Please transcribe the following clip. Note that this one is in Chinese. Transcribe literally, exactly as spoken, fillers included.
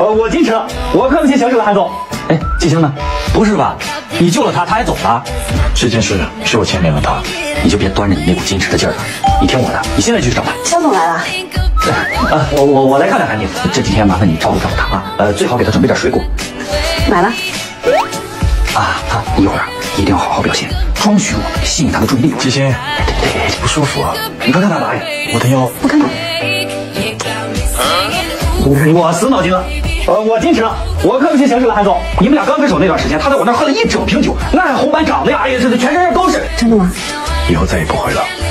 呃，我矜持了，我客不起行事了，韩总。哎，季星呢？不是吧？你救了他，他还走了？ 这件事是我牵连了他， 你就别端着你那股矜持的劲儿了，你听我的，你现在就去找他。 肖总来了。 啊，我我我来看看韩妮，这几天麻烦你照顾照顾他啊，呃，最好给他准备点水果。 买了。 啊，他一会儿一定要好好表现，装虚弱，吸引他的注意力。 季星， 对， 不舒服啊！ 你快看他哪里？ 我的腰。 我看看。 我死脑筋了。呃，我矜持了，我客不起行事了，韩总。你们俩刚分手那段时间，他在我那儿喝了一整瓶酒，那红斑长的呀，哎呀，这这全身上都是。 真的吗？ 以后再也不会了。